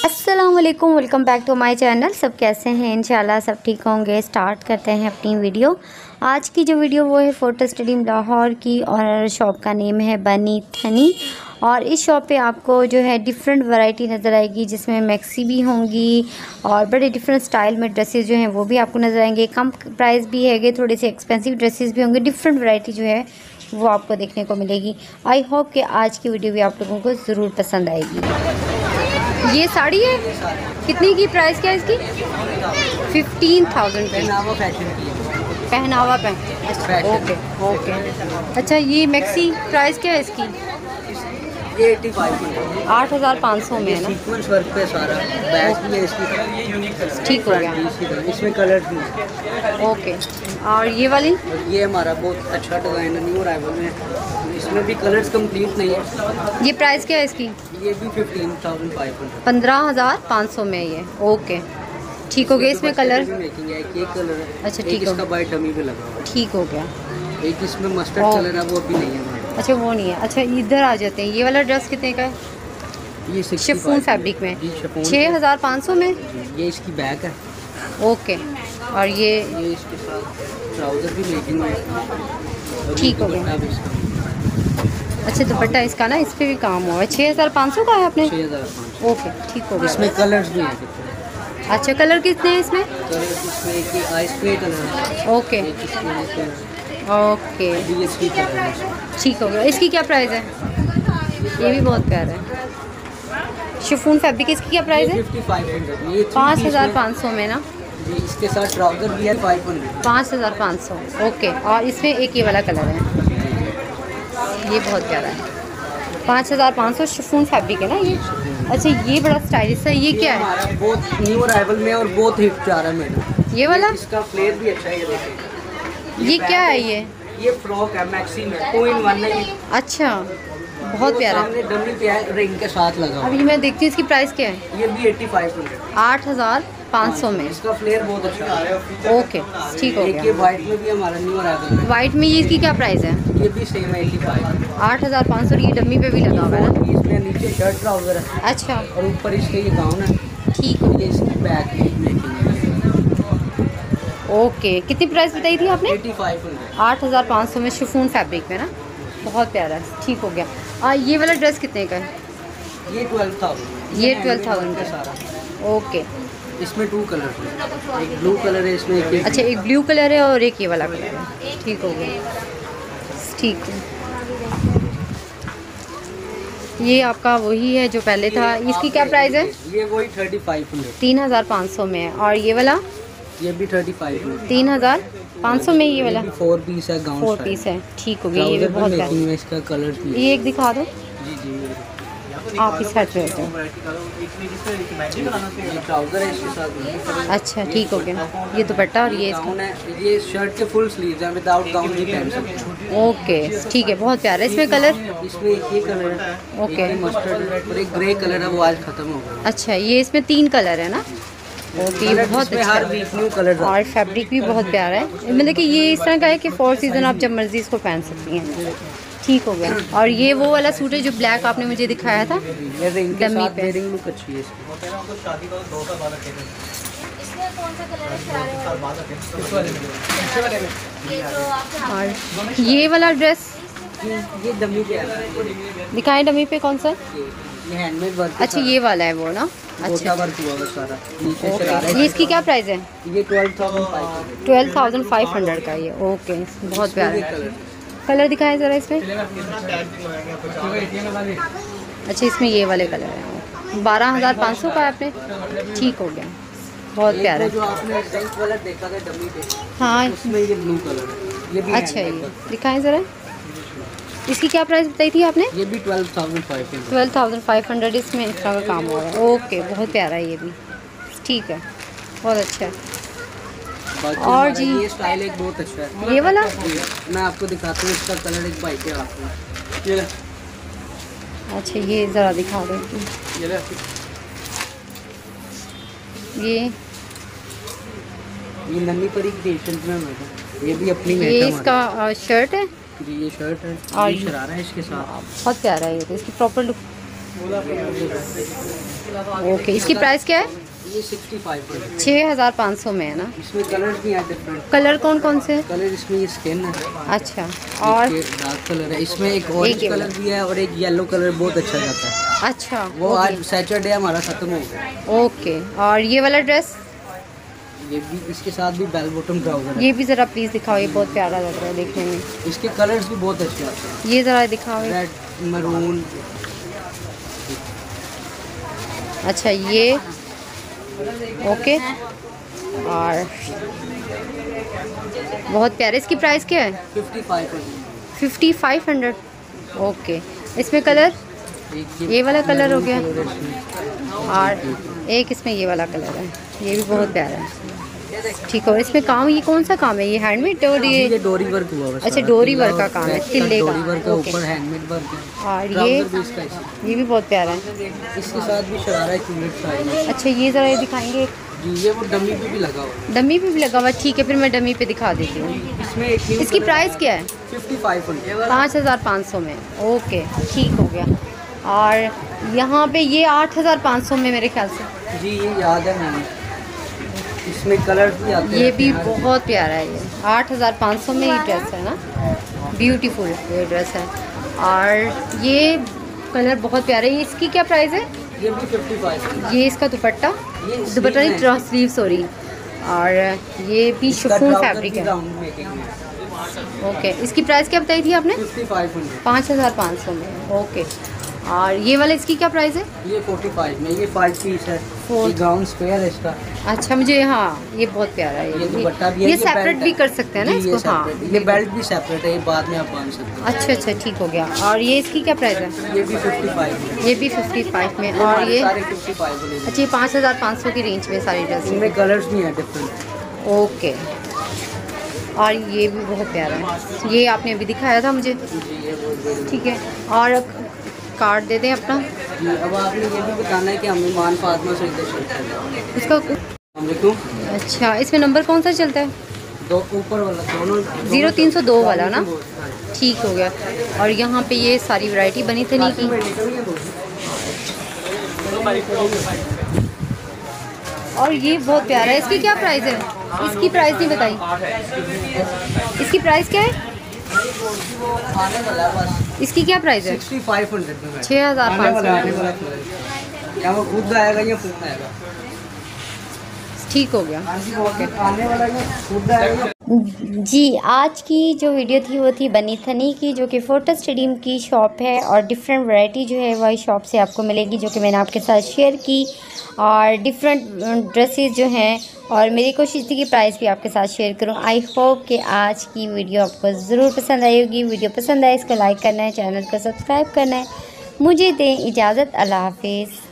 अस्सलामुअलैकुम, welcome back to my channel. सब कैसे हैं? इंशाल्लाह सब ठीक होंगे। स्टार्ट करते हैं अपनी वीडियो। आज की जो वीडियो वो है फ़ोटो स्टूडियो लाहौर की और शॉप का नेम है बनी थनी। और इस शॉप पे आपको जो है डिफरेंट वैरायटी नज़र आएगी, जिसमें मैक्सी भी होंगी और बड़े डिफरेंट स्टाइल में ड्रेसेस जो हैं वो भी आपको नज़र आएंगे। कम प्राइस भी है, थोड़े से एक्सपेंसिव ड्रेसेस भी होंगे। डिफरेंट वैरायटी जो है वो आपको देखने को मिलेगी। आई होप कि आज की वीडियो भी आप लोगों को ज़रूर पसंद आएगी। ये साड़ी है, कितनी की प्राइस क्या है इसकी? 15,000 पहनावा पे। Okay okay. अच्छा, ये मैक्सी प्राइस क्या है इसकी? 8,500 में है ना? सीक्वेंस वर्क पे सारा बैक में इसकी ठीक हो गया। इसमें कलर भी। ओके। और ये वाली? ये हमारा बहुत अच्छा डिज़ाइन है, न्यू अराइवल में। इसमें भी कलर्स कंप्लीट नहीं है। ये प्राइस क्या है इसकी? ये भी 15,500 15,500 में ये। ओके, ठीक हो गया। इसमें कलर मेकिंग है, एक कलर है। अच्छा, एक ठीक हो इसका बाइट डमी पे लगा हुआ ठीक हो गया। है। एक इसमें मस्टर्ड कलर है, वो अभी नहीं है हमारे। अच्छा, वो नहीं है। अच्छा, इधर आ जाते हैं। ये वाला ड्रेस कितने का है? ये शिफॉन फैब्रिक में 6,500 में। ये इसकी बैक है। ओके। और ये इसके साथ ट्राउजर भी मेकिंग है। ठीक हो गया। अच्छा, दुपट्टा इसका ना, इस पे भी काम हुआ है। 6,500 का है आपने? 6,500। ओके, ठीक हो गया। इसमें कलर्स भी हैं। अच्छा, कलर कितने हैं इसमें? कलर इसमें एक आइस ग्रे कलर है। ओके एक इसमें ये कलर ओके, है। ये इसकी कलर है। ठीक हो गया। इसकी क्या प्राइस है? ये भी बहुत प्यारा है। शिफॉन फैब्रिक, इसकी क्या प्राइस है? 5500। ये 5,500 में ना? ये इसके साथ ट्राउजर भी है 500। 5,500। ओके। और इसमें एक ये वाला कलर है, ये बहुत प्यारा है। 5,500 शिफॉन फैब्रिक है ना ये? अच्छा, ये बड़ा स्टाइलिश है। ये क्या है? हमारा बहुत न्यू अराइवल में और बहुत हिट जा रहा है मैडम। ये वाला? इसका फ्लेयर भी अच्छा है। ये देखिए, ये क्या है? ये फ्रॉक है मैक्सी में, 2 in 1 है। अच्छा, बहुत प्यारा है। सामने डमी पे है, रिंग के साथ लगा हुआ अभी मैं देखती हूँ इसकी प्राइस क्या है। है। ये भी 8500। 8,500 में। इसका फ्लेयर बहुत अच्छा है। ओके, ठीक हो एक ये गया। व्हाइट में भी हमारा न्यू अराइवल है। वाइट में ये इसकी क्या प्राइस है? ये भी सेम है 85। 8,500। ये डम्मी पे भी लगा हुआ है ना? इसमें नीचे शर्ट ट्राउजर है अच्छा, और ऊपर इसके ये गाउन है। ठीक हो ये इसकी बैक मेकिंग है। ओके। कितनी प्राइस बताई थी आपने? 8500। 8,500 में शिफॉन फैब्रिक में ना? बहुत प्यारा है, ठीक हो गया। ये वाला ड्रेस कितने का है? ये 12,000। ये 12,000 का सारा। ओके। इसमें 2 कलर है, एक ब्लू कलर है इसमें, एक अच्छा, एक ब्लू कलर है और एक ये वाला कलर है। ठीक हो गया, ठीक है। ये आपका वही है जो पहले था। इसकी क्या प्राइस है? ये वही 3500। 3,500 में है। और ये वाला? ये भी 35 में। 3,500 में ये वाला? 4 पीस है, गाउन 4 पीस है। ठीक हो गया। ये भी बहुत प्यारा है। इसका कलर भी ये एक दिखा दो जी जी। आप इस साइड पे रहते हो। ये ट्राउजर है इसके साथ। अच्छा, ठीक हो गया। ये दुपट्टा और ये गाउन है। ये शर्ट के फुल स्लीव्स हैं, विदाउट गाउन नहीं पहन सकते। ओके, ठीक है, बहुत प्यारा है। इसमें कलर? इसमें एक ये कलर है, ओके। एक मस्टर्ड और एक ग्रे कलर है, वो आज खत्म हो गया। अच्छा, ये इसमें 3 कलर है ना? ओके, ये बहुत अच्छा हर है। Week new colour. और फैब्रिक भी बहुत प्यारा है। मतलब कि ये इस तरह का है कि 4 सीज़न आप जब मर्जी इसको पहन सकती हैं। ठीक हो गया। और ये वो वाला सूट है जो ब्लैक आपने मुझे दिखाया था, ये रिंग के डमी साथ पे। रिंग लुक अच्छी है इसकी। और ये वाला ड्रेस ये डमी पे है। दिखाएं, डमी पे कौन सा? ये हैंडमेड वर्क। अच्छा, ये वाला है वो ना? अच्छा, वर्क हुआ है सारा। नीचे ओके। शरारा है। ये इसकी क्या प्राइस है? ये 12,500। 12,500 का ये। ओके, बहुत प्यारा है। कलर दिखाएं ज़रा इसमें। अच्छा, इसमें ये वाले कलर हैं। 12,500 का है आपने? ठीक हो गया, बहुत प्यारा जो है। आपने पिंक वाला देखा था डमी पे, हाँ, उसमें ये ब्लू कलर है। ये भी अच्छा, ये दिखाएं ज़रा। इसकी क्या प्राइस बताई थी आपने? ये भी 12,500। 12,500। इसमें इस तरह का काम हो रहा है। ओके, बहुत प्यारा है ये भी। ठीक है, बहुत अच्छा है। और जी ये स्टाइल एक बहुत अच्छा है। ये वाला मैं आपको दिखाता हूँ, इसका कलर एक बाइक के हाथ में। अच्छा, ये ज़रा दिखा दो। ये नन्ही परी क्रिएशन में है। ये भी अपनी ये इसका शर्ट है जी। ये शर्ट है और ये शरारा है इसके साथ। बहुत प्यारा है ये तो। इसकी प्रॉपर लुक ओके, इसकी प्राइस क्या है? ये 65। 6500 में है ना। इसमें कलर्स भी हैं डिफरेंट। कलर कौन कौन से? कलर इसमें ये स्किन है। अच्छा, और डार्क कलर है, इसमें एक ऑरेंज कलर भी है और एक येलो कलर बहुत अच्छा जाता है। अच्छा, वो आज सैटरडे हमारा खत्म हो गया। ओके, और ये वाला ड्रेस? ये भी इसके साथ भी बेल बॉटम ट्राउजर है। ये भी ज़रा प्लीज़ दिखाओ, ये बहुत प्यारा लग रहा है देखने में। इसके कलर्स भी बहुत अच्छे आते हैं। ये ज़रा दिखाओ। Red, maroon. अच्छा, ये ओके, और बहुत प्यारे। इसकी प्राइस क्या है? 5500। ओके, इसमें कलर? ये वाला कलर हो गया, और एक इसमें ये वाला कलर है, ये भी बहुत प्यारा है। ठीक है, और इसमें काम, ये कौन सा काम है? ये हैंडमेड और ये डोरी वर्क हुआ है। अच्छा, डोरी वर्क का काम है, तिल्ले का। डोरी वर्क का ऊपर हैंडमेड वर्क है। और ये भी बहुत प्यारा है। इसके साथ भी शरारा है क्यूट साइज में। अच्छा, ये ज़रा ये दिखाएंगे। जी, ये वो डमी पे भी लगा हुआ है। डमी पे भी लगा हुआ, ठीक है, फिर मैं डमी पे दिखा देती हूँ। इसमें एक इसकी प्राइस क्या है? 5500। 5500 में। ओके, ठीक हो गया। और यहाँ पे ये 8500 में मेरे ख्याल से। जी, ये याद है मैंने। इसमें कलर भी आते हैं। ये भी बहुत प्यारा है। ये 8500 में ही ड्रेस है ना, ब्यूटीफुल ये ड्रेस है। और ये कलर बहुत प्यारा है। इसकी क्या प्राइस है? ये भी 55। ये इसका दुपट्टा नहीं, स्लीव सॉरी। और ये भी शिफॉन फैब्रिक है। ओके, इसकी प्राइस क्या बताई थी आपने? 5500 में। ओके, और ये वाला इसकी क्या प्राइस है? ये 45 में। ये 5 पीस है। ये गाउन स्क्वायर है इसका। अच्छा, मुझे हाँ ये बहुत प्यारा है। ये दुपट्टा भी है। ये सेपरेट भी कर सकते हैं ना इसको? हाँ, ये बेल्ट भी सेपरेट है, ये बाद में आप बांध सकते हैं। अच्छा अच्छा, ठीक हो गया। और ये इसकी क्या प्राइस है? ये भी 55 में। ये भी 55 में। और ये सारे 55। अच्छा, ये 5500 की रेंज में सारी ड्रेस। इनमें कलर्स भी हैं डिफरेंट। ओके, और ये भी बहुत प्यारा है, ये आपने अभी दिखाया था मुझे। ठीक है, और कार्ड दे दें अपना। जी, अब आपने ये भी बताना है कि हम ईमान फातिमा से इसका। अच्छा, इसमें नंबर कौन सा चलता है? दो ऊपर वाला, दोनों 0302 वाला ना। ठीक हो गया। और यहाँ पे ये सारी वैरायटी बनी थनी की। और ये बहुत प्यारा है। इसकी क्या प्राइस है? इसकी प्राइस नहीं बताई। इसकी प्राइस क्या है? इसकी क्या प्राइस है? 6500। या वो खुद आएगा या फोन आएगा। ठीक हो गया। आने वाला खुद आएगा। जी, आज की जो वीडियो थी वो थी बनी थनी की, जो कि फोर्टिस स्टेडियम की शॉप है। और डिफरेंट वैरायटी जो है वही शॉप से आपको मिलेगी, जो कि मैंने आपके साथ शेयर की। और डिफरेंट ड्रेसेस जो हैं, और मेरी कोशिश थी कि प्राइस भी आपके साथ शेयर करूं। आई होप कि आज की वीडियो आपको ज़रूर पसंद आई होगी। वीडियो पसंद आए इसको लाइक करना है, चैनल को सब्सक्राइब करना है। मुझे दें इजाज़त, अल्लाह हाफिज़।